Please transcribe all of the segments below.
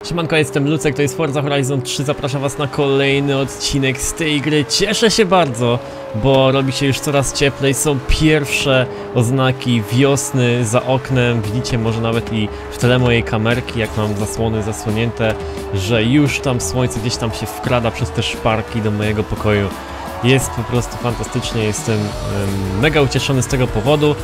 Siemanko, jestem Lucek, to jest Forza Horizon 3, zapraszam was na kolejny odcinek z tej gry. Cieszę się bardzo, bo robi się już coraz cieplej, są pierwsze oznaki wiosny za oknem. Widzicie może nawet i w tle mojej kamerki, jak mam zasłony zasłonięte, że już tam słońce gdzieś tam się wkrada przez te szparki do mojego pokoju. Jest po prostu fantastycznie, jestem mega ucieszony z tego powodu.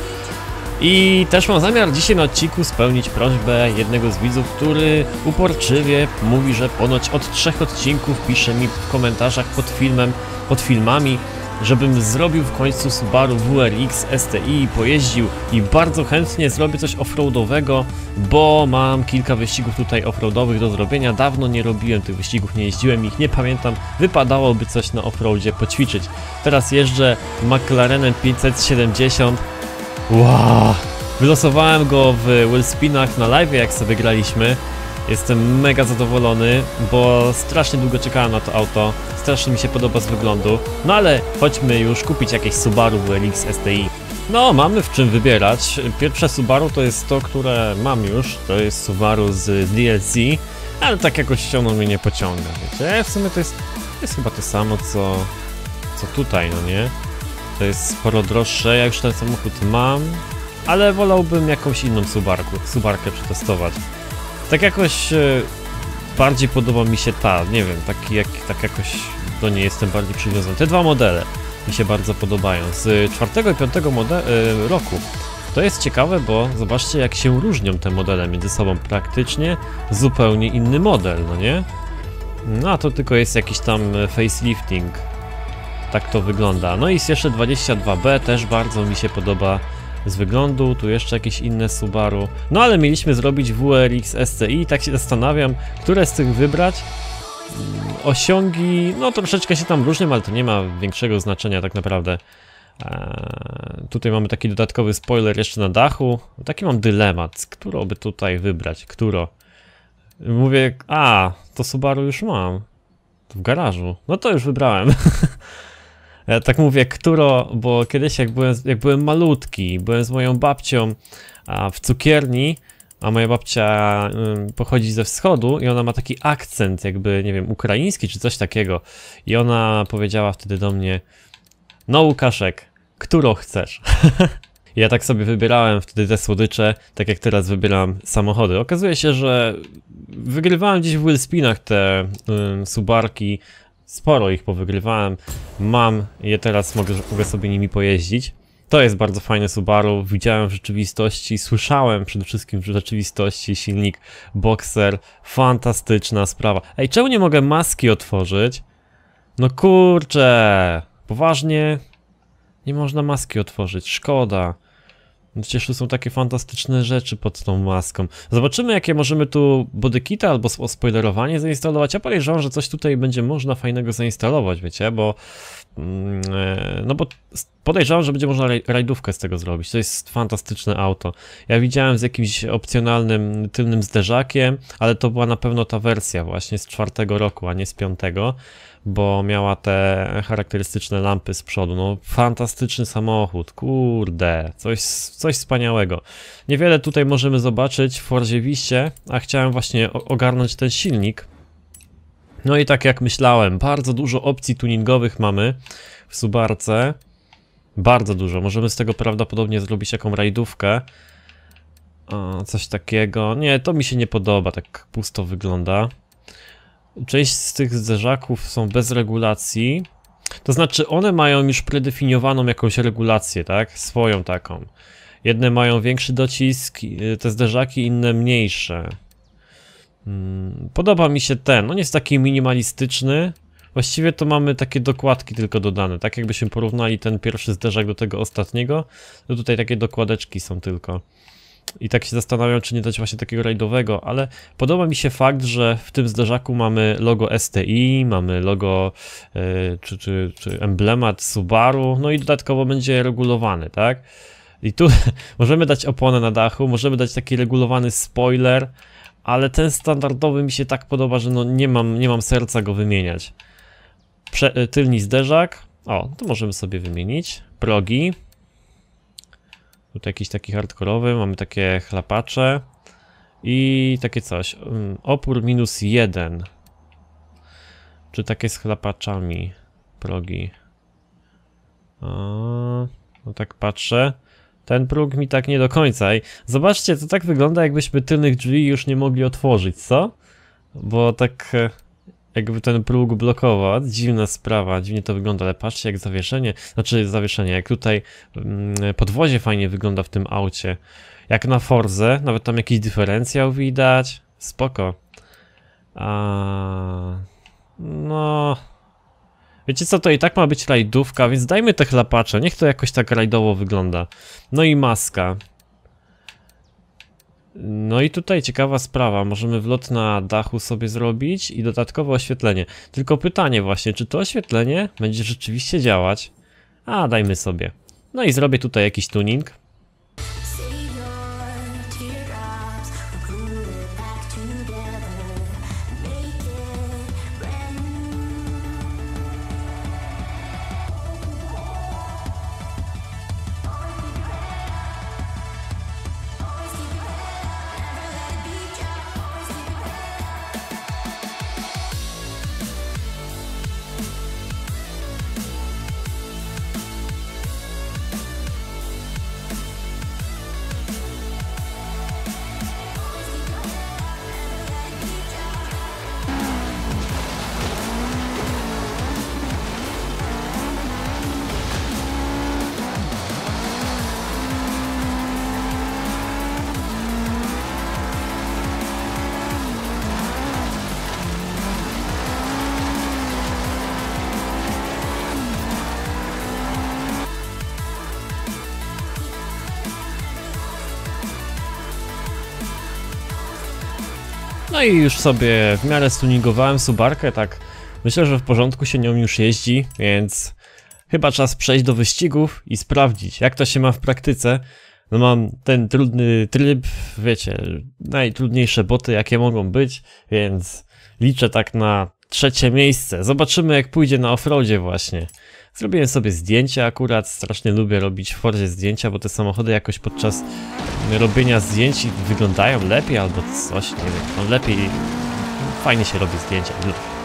I też mam zamiar dzisiaj na odcinku spełnić prośbę jednego z widzów, który uporczywie mówi, że ponoć od 3 odcinków pisze mi w komentarzach pod filmami, żebym zrobił w końcu Subaru WRX STI i pojeździł, i bardzo chętnie zrobię coś offroadowego, bo mam kilka wyścigów tutaj offroadowych do zrobienia. Dawno nie robiłem tych wyścigów, nie jeździłem ich, nie pamiętam, wypadałoby coś na offroadzie poćwiczyć. Teraz jeżdżę McLarenem 570. Wow! Wylosowałem go w Wellspinach na live, jak sobie graliśmy. Jestem mega zadowolony, bo strasznie długo czekałem na to auto. Strasznie mi się podoba z wyglądu. No ale chodźmy już kupić jakieś Subaru WRX STI. No, mamy w czym wybierać. Pierwsze Subaru to jest to, które mam już. To jest Subaru z DLC, ale tak jakoś ściągną mnie nie pociąga, wiecie? W sumie to jest chyba to samo, co tutaj, no nie? To jest sporo droższe, ja już ten samochód mam, ale wolałbym jakąś inną Subarkę przetestować. Tak jakoś bardziej podoba mi się ta, nie wiem, tak jakoś do niej jestem bardziej przywiązany. Te dwa modele mi się bardzo podobają, z 4 i 5 roku. To jest ciekawe, bo zobaczcie, jak się różnią te modele między sobą, praktycznie zupełnie inny model, no nie? No a to tylko jest jakiś tam facelifting. Tak to wygląda. No i jest jeszcze 22B, też bardzo mi się podoba z wyglądu. Tu jeszcze jakieś inne Subaru. No ale mieliśmy zrobić WRX STI i tak się zastanawiam, które z tych wybrać. Osiągi, no troszeczkę się tam różnią, ale to nie ma większego znaczenia tak naprawdę. Tutaj mamy taki dodatkowy spoiler jeszcze na dachu. Taki mam dylemat, którą by tutaj wybrać, Mówię, to Subaru już mam. To w garażu. No to już wybrałem. Ja tak mówię, bo kiedyś jak byłem malutki, byłem z moją babcią w cukierni, a moja babcia pochodzi ze wschodu i ona ma taki akcent jakby, nie wiem, ukraiński czy coś takiego. I ona powiedziała wtedy do mnie: no Łukaszek, którą chcesz? I ja tak sobie wybierałem wtedy te słodycze, tak jak teraz wybieram samochody. Okazuje się, że wygrywałem gdzieś w Wellspinach te Subarki. Sporo ich powygrywałem, mam je teraz, mogę sobie nimi pojeździć. To jest bardzo fajne Subaru, widziałem w rzeczywistości, słyszałem przede wszystkim w rzeczywistości silnik Boxer, fantastyczna sprawa. Ej, czemu nie mogę maski otworzyć? No kurczę, poważnie? Nie można maski otworzyć, szkoda. Przecież tu są takie fantastyczne rzeczy pod tą maską. Zobaczymy, jakie możemy tu bodykity albo spoilerowanie zainstalować. Ja podejrzewam, że coś tutaj będzie można fajnego zainstalować, wiecie, bo podejrzewam, że będzie można rajdówkę z tego zrobić. To jest fantastyczne auto. Ja widziałem z jakimś opcjonalnym tylnym zderzakiem, ale to była na pewno ta wersja właśnie z 4 roku, a nie z 5, bo miała te charakterystyczne lampy z przodu. No fantastyczny samochód, kurde, coś wspaniałego. Niewiele tutaj możemy zobaczyć w Forzie Viście, a chciałem właśnie ogarnąć ten silnik. No i tak jak myślałem, bardzo dużo opcji tuningowych mamy w Subarce. Bardzo dużo, możemy z tego prawdopodobnie zrobić jaką rajdówkę. Coś takiego, nie, to mi się nie podoba, tak pusto wygląda. Część z tych zderzaków są bez regulacji, to znaczy one mają już predefiniowaną jakąś regulację, tak? Swoją taką. Jedne mają większy docisk, te zderzaki, inne mniejsze. Podoba mi się ten, on jest taki minimalistyczny. Właściwie to mamy takie dokładki tylko dodane, tak jakbyśmy porównali ten pierwszy zderzak do tego ostatniego, to tutaj takie dokładeczki są tylko. I tak się zastanawiam, czy nie dać właśnie takiego rajdowego, ale podoba mi się fakt, że w tym zderzaku mamy logo STI, mamy logo czy emblemat Subaru, no i dodatkowo będzie regulowany, tak? I tu możemy dać oponę na dachu, możemy dać taki regulowany spoiler, ale ten standardowy mi się tak podoba, że no nie mam serca go wymieniać. Tylny zderzak, to możemy sobie wymienić, progi. Tutaj jakiś taki hardkorowy, mamy takie chlapacze. I takie coś. Opór -1. Czy takie z chlapaczami progi? No tak patrzę. Ten próg mi tak nie do końca. I zobaczcie, to tak wygląda, jakbyśmy tylnych drzwi już nie mogli otworzyć, co? Bo tak jakby ten próg blokował. Dziwna sprawa, dziwnie to wygląda, ale patrzcie jak zawieszenie, jak tutaj podwozie fajnie wygląda w tym aucie. Jak na Forze, nawet tam jakiś dyferencjał widać. Spoko. No... Wiecie co, to i tak ma być rajdówka, więc dajmy te chlapacze, niech to jakoś tak rajdowo wygląda. No i maska. No i tutaj ciekawa sprawa, możemy wlot na dachu sobie zrobić i dodatkowe oświetlenie. Tylko pytanie właśnie, czy to oświetlenie będzie rzeczywiście działać? Dajmy sobie. No i zrobię tutaj jakiś tuning. No i już sobie w miarę stuningowałem Subarkę, tak myślę, że w porządku się nią już jeździ, więc chyba czas przejść do wyścigów i sprawdzić, jak to się ma w praktyce. No mam ten trudny tryb, wiecie, najtrudniejsze boty jakie mogą być, więc liczę tak na 3. miejsce. Zobaczymy jak pójdzie na offroadzie właśnie. Zrobiłem sobie zdjęcia akurat, strasznie lubię robić w Forzie zdjęcia, bo te samochody jakoś podczas robienia zdjęć wyglądają lepiej albo coś, nie wiem, no lepiej, fajnie się robi zdjęcia.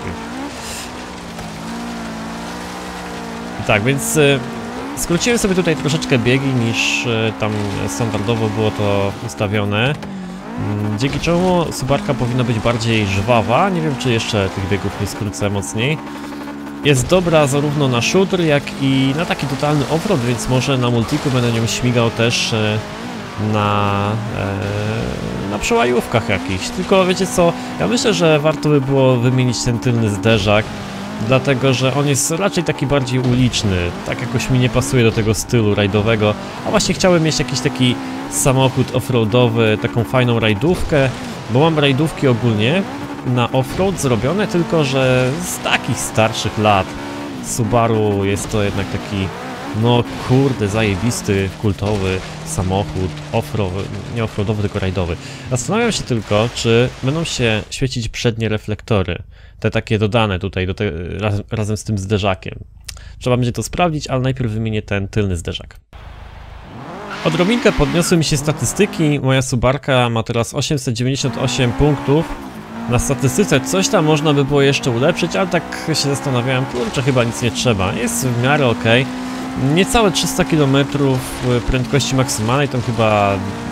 Tak, więc skróciłem sobie tutaj troszeczkę biegi niż tam standardowo było to ustawione. Dzięki czemu Subarka powinna być bardziej żwawa, nie wiem czy jeszcze tych biegów nie skrócę mocniej. Jest dobra zarówno na shooter, jak i na taki totalny offroad, więc może na multiku będę nią śmigał też na przełajówkach jakichś. Tylko wiecie co, ja myślę, że warto by było wymienić ten tylny zderzak, dlatego że on jest raczej taki bardziej uliczny, tak jakoś mi nie pasuje do tego stylu rajdowego, a właśnie chciałem mieć jakiś taki samochód offroadowy, taką fajną rajdówkę, bo mam rajdówki ogólnie na offroad zrobione, tylko że z takich starszych lat. Subaru jest to jednak taki, no kurde, zajebisty, kultowy samochód, nie offroadowy, tylko rajdowy. Zastanawiam się tylko, czy będą się świecić przednie reflektory, te takie dodane tutaj razem z tym zderzakiem. Trzeba będzie to sprawdzić, ale najpierw wymienię ten tylny zderzak. Odrobinkę podniosły mi się statystyki, moja Subarka ma teraz 898 punktów. Na statystyce coś tam można by było jeszcze ulepszyć, ale tak się zastanawiałem, kurczę, chyba nic nie trzeba, jest w miarę ok. Niecałe 300 km prędkości maksymalnej, tam chyba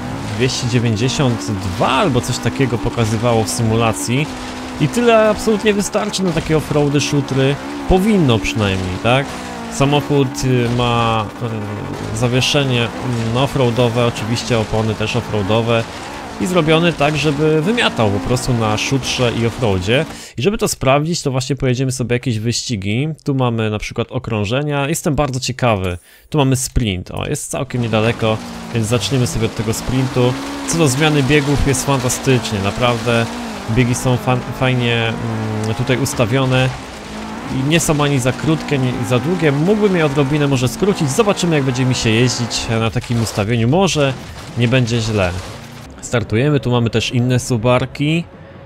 292 albo coś takiego pokazywało w symulacji. I tyle absolutnie wystarczy na takie offroady, shootery, powinno przynajmniej, tak? Samochód ma zawieszenie offroadowe, oczywiście opony też offroadowe. I zrobiony tak, żeby wymiatał po prostu na shootrze i offroadzie. I żeby to sprawdzić, to właśnie pojedziemy sobie jakieś wyścigi. Tu mamy na przykład okrążenia. Jestem bardzo ciekawy. Tu mamy sprint. O, jest całkiem niedaleko, więc zaczniemy sobie od tego sprintu. Co do zmiany biegów jest fantastycznie, naprawdę. Biegi są fajnie tutaj ustawione. I nie są ani za krótkie, ani za długie. Mógłbym je odrobinę może skrócić. Zobaczymy jak będzie mi się jeździć na takim ustawieniu. Może nie będzie źle. Startujemy, tu mamy też inne Subarki.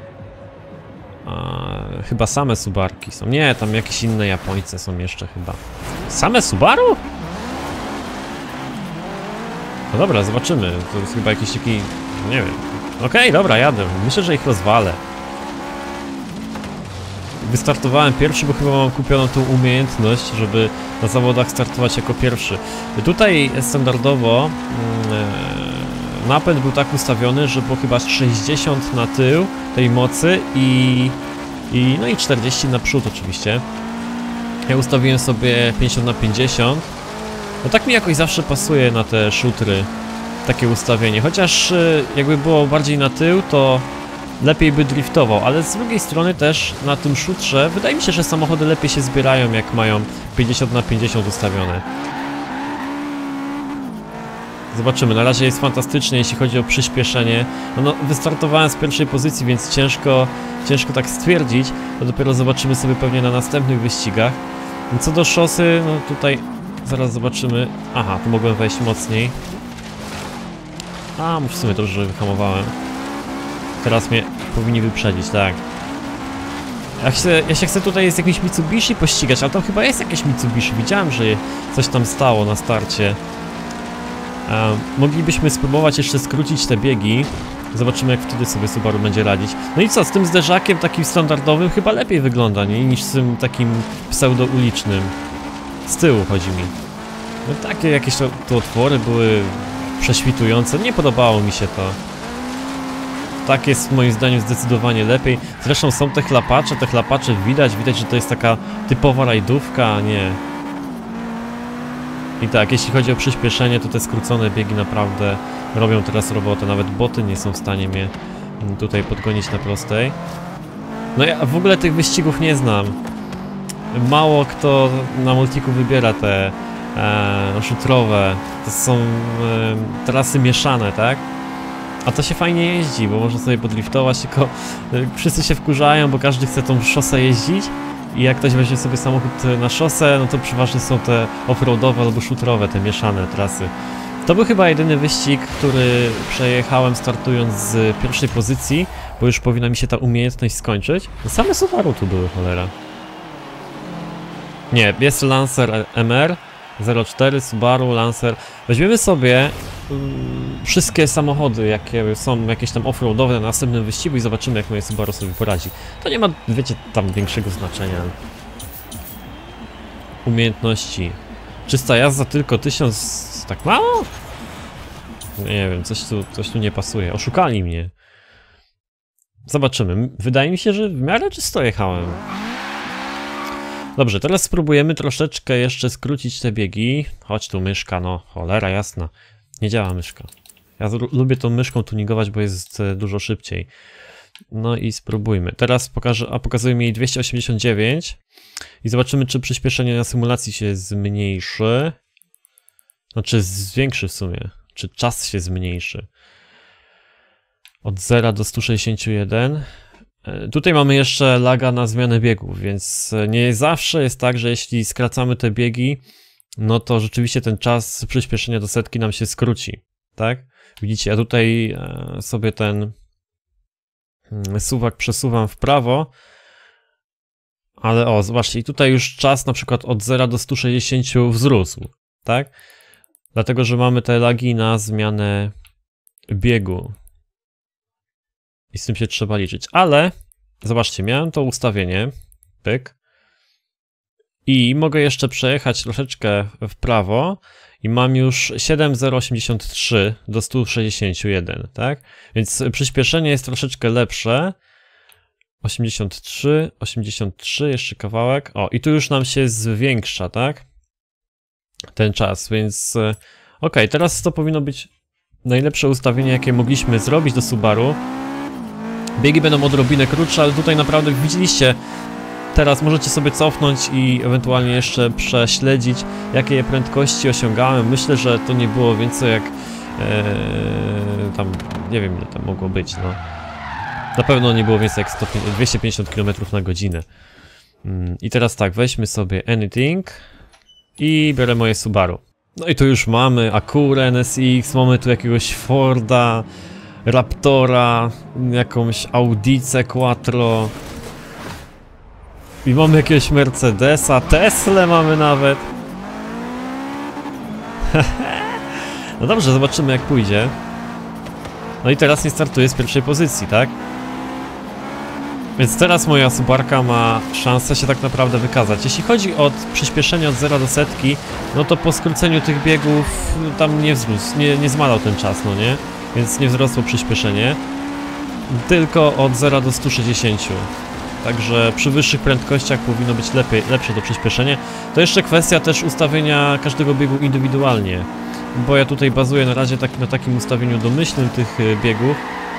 Chyba same Subarki są. Nie, tam jakieś inne Japońce są jeszcze chyba. Same Subaru? No dobra, zobaczymy. To jest chyba jakiś taki, nie wiem, Okej, dobra, jadę. Myślę, że ich rozwalę. Wystartowałem pierwszy, bo chyba mam kupioną tą umiejętność, żeby na zawodach startować jako pierwszy. Tutaj standardowo napęd był tak ustawiony, że było chyba 60 na tył tej mocy no i 40 na przód oczywiście. Ja ustawiłem sobie 50 na 50. No tak mi jakoś zawsze pasuje na te szutry takie ustawienie, chociaż jakby było bardziej na tył, to lepiej by driftował, ale z drugiej strony też na tym szutrze wydaje mi się, że samochody lepiej się zbierają, jak mają 50 na 50 ustawione. Zobaczymy, na razie jest fantastycznie, jeśli chodzi o przyspieszenie. No, wystartowałem z pierwszej pozycji, więc ciężko tak stwierdzić. To dopiero zobaczymy sobie pewnie na następnych wyścigach. Co do szosy, no tutaj zaraz zobaczymy. Aha, tu mogłem wejść mocniej. A, w sumie dobrze, że wyhamowałem. Teraz mnie powinni wyprzedzić, tak. Ja się chcę tutaj z jakimś Mitsubishi pościgać, ale tam chyba jest jakieś Mitsubishi. Widziałem, że coś tam stało na starcie. Moglibyśmy spróbować jeszcze skrócić te biegi. Zobaczymy, jak wtedy sobie Subaru będzie radzić. No i co, z tym zderzakiem takim standardowym chyba lepiej wygląda, nie? Niż z tym takim pseudo-ulicznym. Z tyłu chodzi mi. No takie jakieś to otwory były prześwitujące. Nie podobało mi się to. Tak jest moim zdaniem zdecydowanie lepiej. Zresztą są te chlapacze widać, że to jest taka typowa rajdówka, a nie. I tak, jeśli chodzi o przyspieszenie, to te skrócone biegi naprawdę robią teraz robotę. Nawet boty nie są w stanie mnie tutaj podgonić na prostej. No ja w ogóle tych wyścigów nie znam. Mało kto na multiku wybiera te szutrowe. To są trasy mieszane, tak? A to się fajnie jeździ, bo można sobie podriftować, tylko wszyscy się wkurzają, bo każdy chce tą szosę jeździć. I jak ktoś weźmie sobie samochód na szosę, no to przeważnie są te offroadowe albo szutrowe, te mieszane trasy. To był chyba jedyny wyścig, który przejechałem startując z pierwszej pozycji, bo już powinna mi się ta umiejętność skończyć. No same Subaru tu były, cholera. Nie, jest Lancer MR 04, Subaru, Lancer. Weźmiemy sobie wszystkie samochody, jakie są jakieś tam offroadowe na następnym wyścigu i zobaczymy, jak moje Subaru sobie poradzi. To nie ma, wiecie, tam większego znaczenia. Umiejętności. Czysta jazda tylko 1000... tak mało? Nie wiem, coś tu nie pasuje. Oszukali mnie. Zobaczymy. Wydaje mi się, że w miarę czysto jechałem. Dobrze, teraz spróbujemy troszeczkę jeszcze skrócić te biegi. Chodź tu myszka, no cholera jasna. Nie działa myszka. Ja lubię tą myszką tuningować, bo jest dużo szybciej. No i spróbujmy. Teraz pokazuje mi 289. I zobaczymy, czy przyspieszenie na symulacji się zmniejszy. Znaczy zwiększy w sumie. Czy czas się zmniejszy. Od 0 do 161. Tutaj mamy jeszcze laga na zmianę biegów, więc nie zawsze jest tak, że jeśli skracamy te biegi, no to rzeczywiście ten czas przyspieszenia do setki nam się skróci, tak? Widzicie, ja tutaj sobie ten suwak przesuwam w prawo, ale o, zobaczcie, i tutaj już czas na przykład od 0 do 160 wzrósł, tak? Dlatego, że mamy te lagi na zmianę biegu. I z tym się trzeba liczyć, ale zobaczcie, miałem to ustawienie, pyk, i mogę jeszcze przejechać troszeczkę w prawo i mam już 7,083 do 161, tak? Więc przyspieszenie jest troszeczkę lepsze. 83, 83, jeszcze kawałek. O, i tu już nam się zwiększa, tak? Ten czas, więc ok, teraz to powinno być najlepsze ustawienie, jakie mogliśmy zrobić do Subaru. Biegi będą odrobinę krótsze, ale tutaj naprawdę widzieliście, teraz możecie sobie cofnąć i ewentualnie jeszcze prześledzić, jakie prędkości osiągałem. Myślę, że to nie było więcej jak tam, nie wiem ile tam mogło być, no. Na pewno nie było więcej jak 250 km na godzinę. I teraz tak, weźmy sobie Anything i biorę moje Subaru. No i tu już mamy Acura NSX, mamy tu jakiegoś Forda, Raptora, jakąś Audicę Quattro i mamy jakiegoś Mercedesa, Teslę mamy nawet. No dobrze, zobaczymy jak pójdzie. No i teraz nie startuję z pierwszej pozycji, tak? Więc teraz moja Subarka ma szansę się tak naprawdę wykazać. Jeśli chodzi o przyspieszenie od 0 do setki, no to po skróceniu tych biegów tam nie wzrósł, nie zmalał ten czas, no nie? Więc nie wzrosło przyspieszenie. Tylko od 0 do 160. Także przy wyższych prędkościach powinno być lepsze to przyspieszenie. To jeszcze kwestia też ustawienia każdego biegu indywidualnie. Bo ja tutaj bazuję na razie na takim ustawieniu domyślnym tych biegów.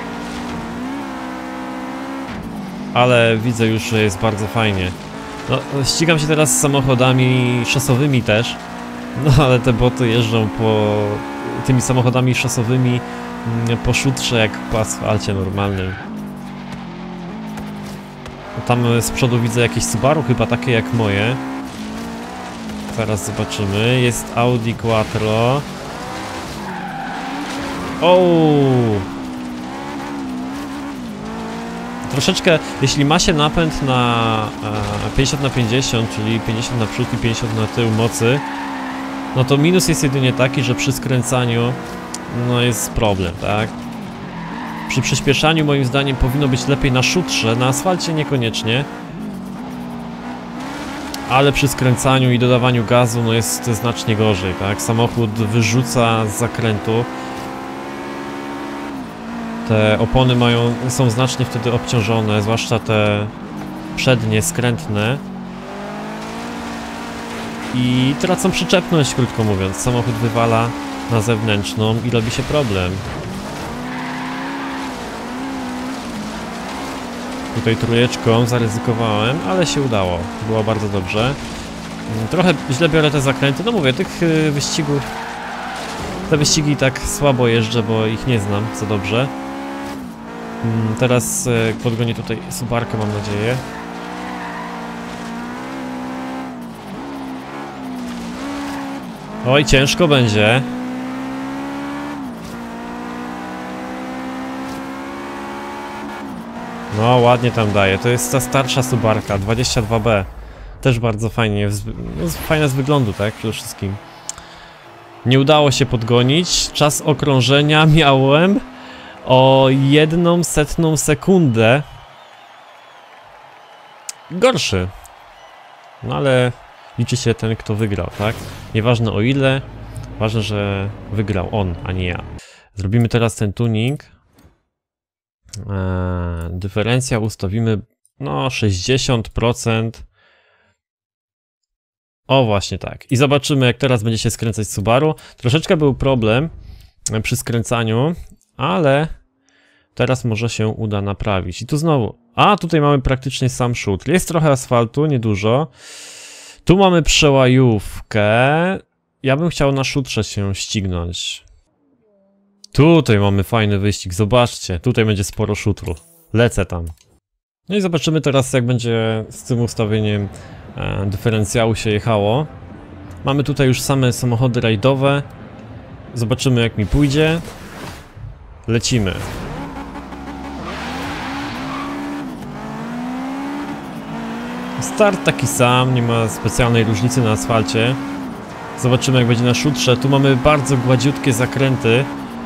Ale widzę już, że jest bardzo fajnie. No, ścigam się teraz z samochodami szosowymi też. No ale te boty jeżdżą tymi samochodami szosowymi po szutrze jak po asfalcie normalnym. Tam z przodu widzę jakieś Subaru, chyba takie jak moje. Zaraz zobaczymy. Jest Audi Quattro. Troszeczkę, jeśli ma się napęd na 50/50, czyli 50 na przód i 50 na tył mocy, no to minus jest jedynie taki, że przy skręcaniu no jest problem, tak? Przy przyspieszaniu moim zdaniem powinno być lepiej na szutrze, na asfalcie niekoniecznie. Ale przy skręcaniu i dodawaniu gazu no jest znacznie gorzej, tak? Samochód wyrzuca z zakrętu. Te opony są znacznie wtedy obciążone, zwłaszcza te przednie, skrętne. I tracą przyczepność, krótko mówiąc. Samochód wywala na zewnętrzną i robi się problem. Tutaj trójeczką zaryzykowałem, ale się udało. Było bardzo dobrze. Trochę źle biorę te zakręty. No mówię, tych wyścigów... Te wyścigi tak słabo jeżdżę, bo ich nie znam za dobrze. Teraz podgonię tutaj Subarkę, mam nadzieję. Oj, ciężko będzie. No, ładnie tam daje. To jest ta starsza Subarka, 22B. Też bardzo fajnie, fajna z wyglądu, tak? Przede wszystkim. Nie udało się podgonić. Czas okrążenia miałem o 1/100 sekundę. Gorszy. No ale liczy się ten, kto wygrał, tak? Nieważne o ile, ważne, że wygrał on, a nie ja. Zrobimy teraz ten tuning. Dyferencja ustawimy, no 60%. O, właśnie tak. I zobaczymy, jak teraz będzie się skręcać Subaru. Troszeczkę był problem przy skręcaniu, ale teraz może się uda naprawić. I tu znowu, tutaj mamy praktycznie sam szutr. Jest trochę asfaltu, niedużo. Tu mamy przełajówkę. Ja bym chciał na szutrze się ścignąć. Tutaj mamy fajny wyścig, zobaczcie. Tutaj będzie sporo szutru. Lecę tam. No i zobaczymy teraz, jak będzie z tym ustawieniem dyferencjału się jechało. Mamy tutaj już same samochody rajdowe. Zobaczymy, jak mi pójdzie. Lecimy. Start taki sam, nie ma specjalnej różnicy na asfalcie. Zobaczymy, jak będzie na szutrze. Tu mamy bardzo gładziutkie zakręty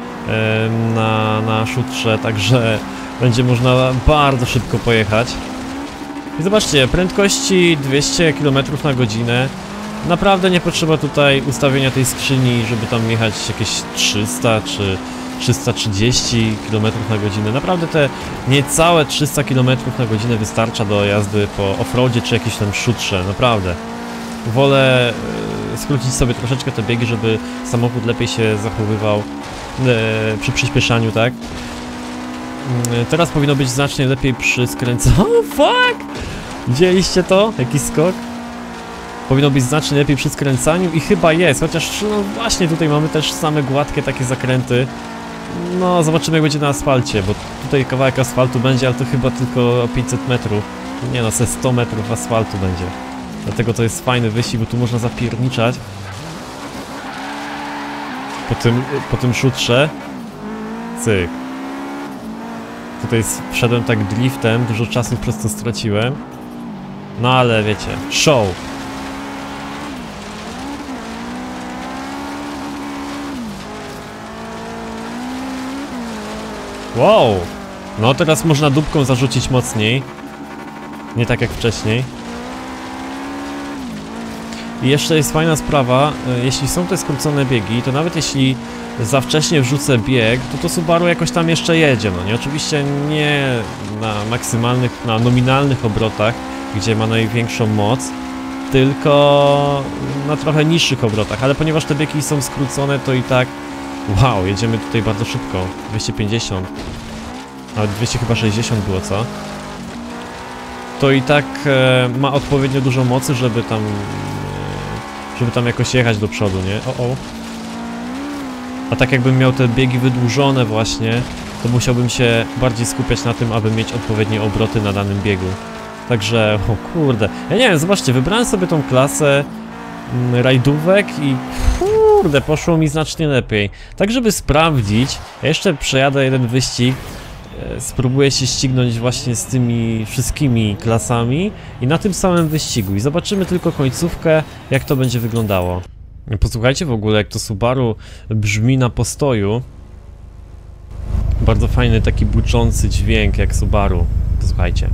na szutrze, także będzie można bardzo szybko pojechać. I zobaczcie, prędkości 200 km na godzinę. Naprawdę nie potrzeba tutaj ustawienia tej skrzyni, żeby tam jechać jakieś 300 czy 330 km na godzinę. Naprawdę te niecałe 300 km na godzinę wystarcza do jazdy po offroadzie czy jakimś tam szutrze, naprawdę. Wolę skrócić sobie troszeczkę te biegi, żeby samochód lepiej się zachowywał przy przyspieszaniu, tak? Teraz powinno być znacznie lepiej przy skręcaniu. Oh, fuck! Widzieliście to? Jaki skok? Powinno być znacznie lepiej przy skręcaniu i chyba jest, chociaż no właśnie tutaj mamy też same gładkie takie zakręty. No zobaczymy, jak będzie na asfalcie, bo tutaj kawałek asfaltu będzie, ale to chyba tylko 500 metrów. Nie no, 100 metrów asfaltu będzie. Dlatego to jest fajny wyścig, bo tu można zapierniczać po tym szutrze. Cyk. Tutaj wszedłem tak driftem, dużo czasu przez to straciłem. No ale wiecie, show. Wow! No teraz można dupką zarzucić mocniej. Nie tak jak wcześniej. I jeszcze jest fajna sprawa, jeśli są te skrócone biegi, to nawet jeśli za wcześnie wrzucę bieg, to Subaru jakoś tam jeszcze jedzie, no nie? Oczywiście nie na maksymalnych, na nominalnych obrotach, gdzie ma największą moc, tylko na trochę niższych obrotach, ale ponieważ te biegi są skrócone, to i tak, wow, jedziemy tutaj bardzo szybko, 250, nawet 200 chyba 60 było, co? To i tak ma odpowiednio dużo mocy, żeby tam jakoś jechać do przodu, nie? O. A tak jakbym miał te biegi wydłużone właśnie, to musiałbym się bardziej skupiać na tym, aby mieć odpowiednie obroty na danym biegu. Także, o kurde, ja nie wiem, zobaczcie, wybrałem sobie tą klasę rajdówek i kurde, poszło mi znacznie lepiej. Tak, żeby sprawdzić, ja jeszcze przejadę jeden wyścig, spróbuję się ścignąć właśnie z tymi wszystkimi klasami i na tym samym wyścigu i zobaczymy tylko końcówkę, jak to będzie wyglądało. Posłuchajcie w ogóle, jak to Subaru brzmi na postoju. Bardzo fajny taki buczący dźwięk jak Subaru. Posłuchajcie.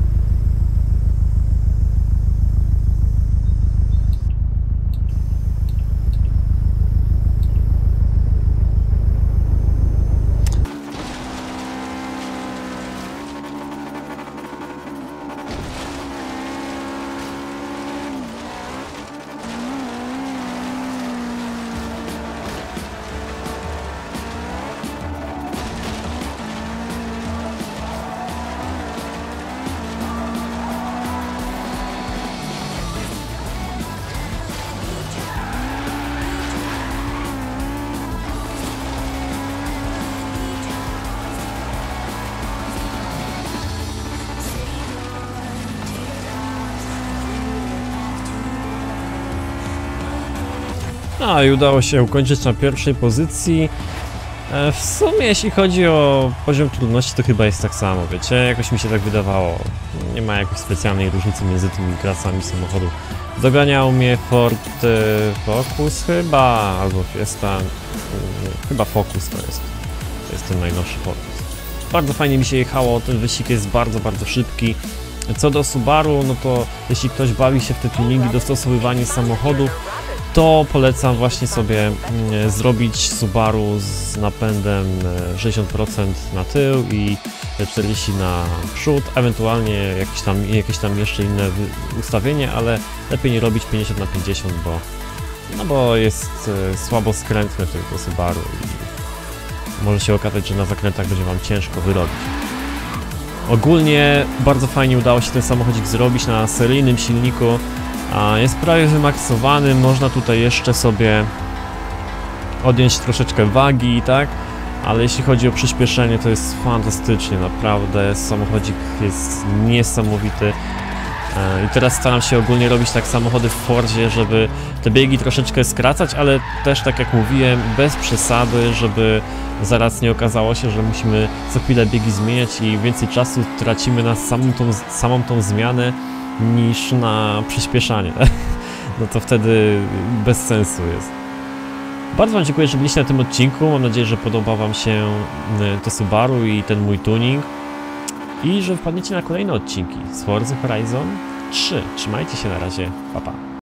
No i udało się ukończyć na pierwszej pozycji. W sumie jeśli chodzi o poziom trudności, to chyba jest tak samo, wiecie, jakoś mi się tak wydawało. Nie ma jakiejś specjalnej różnicy między tymi klasami samochodu. Doganiał mnie Ford Focus chyba, albo Fiesta, chyba Focus to jest ten najnowszy Focus. Bardzo fajnie mi się jechało, ten wyścig jest bardzo szybki. Co do Subaru, no to jeśli ktoś bawi się w te tuningi, dostosowywanie samochodów, to polecam właśnie sobie zrobić Subaru z napędem 60% na tył i 40% na przód, ewentualnie jakieś tam jeszcze inne ustawienie, ale lepiej nie robić 50/50, bo jest słabo skrętne to Subaru i może się okazać, że na zakrętach będzie wam ciężko wyrobić. Ogólnie bardzo fajnie udało się ten samochodzik zrobić na seryjnym silniku. Jest prawie wymaksowany, można tutaj jeszcze sobie odjąć troszeczkę wagi, tak? Ale jeśli chodzi o przyspieszenie, to jest fantastycznie, naprawdę, samochodzik jest niesamowity. I teraz staram się ogólnie robić tak samochody w Fordzie, żeby te biegi troszeczkę skracać, ale też tak jak mówiłem, bez przesady, żeby zaraz nie okazało się, że musimy co chwilę biegi zmieniać i więcej czasu tracimy na samą tą zmianę niż na przyspieszanie. No to wtedy bez sensu jest. Bardzo wam dziękuję, że byliście na tym odcinku. Mam nadzieję, że podoba wam się to Subaru i ten mój tuning. I że wpadniecie na kolejne odcinki z Forza Horizon 3. Trzymajcie się, na razie, pa pa.